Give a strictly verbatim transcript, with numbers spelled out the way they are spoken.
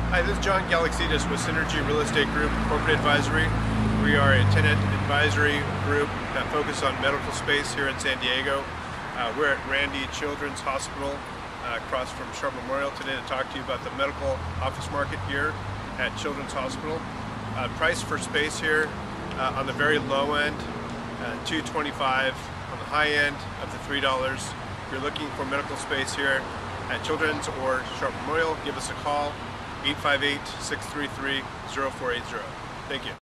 Hi, this is John Galaxides with Synergy Real Estate Group Corporate Advisory. We are a tenant advisory group that focuses on medical space here in San Diego. Uh, we're at Randy Children's Hospital uh, across from Sharp Memorial today to talk to you about the medical office market here at Children's Hospital. Uh, price for space here uh, on the very low end, uh, two twenty-five. On the high end of the three dollars. If you're looking for medical space here at Children's or Sharp Memorial, give us a call, eight five eight, six three three, zero four eight zero. Thank you.